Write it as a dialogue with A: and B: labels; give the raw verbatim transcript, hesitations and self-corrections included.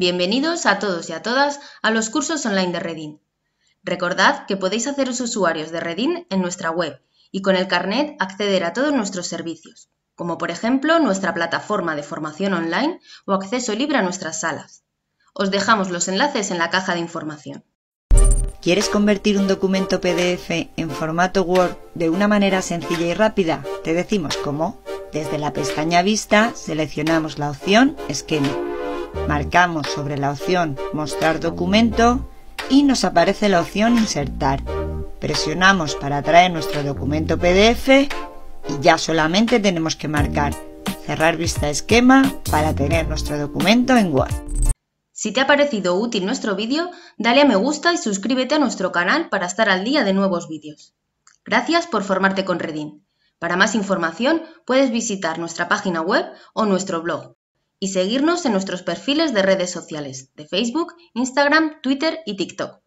A: Bienvenidos a todos y a todas a los cursos online de Redin. Recordad que podéis haceros usuarios de Redin en nuestra web y con el carnet acceder a todos nuestros servicios, como por ejemplo nuestra plataforma de formación online o acceso libre a nuestras salas. Os dejamos los enlaces en la caja de información.
B: ¿Quieres convertir un documento P D F en formato Word de una manera sencilla y rápida? Te decimos cómo. Desde la pestaña Vista seleccionamos la opción Esquema. Marcamos sobre la opción Mostrar documento y nos aparece la opción Insertar. Presionamos para traer nuestro documento P D F y ya solamente tenemos que marcar Cerrar vista esquema para tener nuestro documento en Word.
A: Si te ha parecido útil nuestro vídeo, dale a me gusta y suscríbete a nuestro canal para estar al día de nuevos vídeos. Gracias por formarte con Redin. Para más información puedes visitar nuestra página web o nuestro blog y seguirnos en nuestros perfiles de redes sociales de Facebook, Instagram, Twitter y TikTok.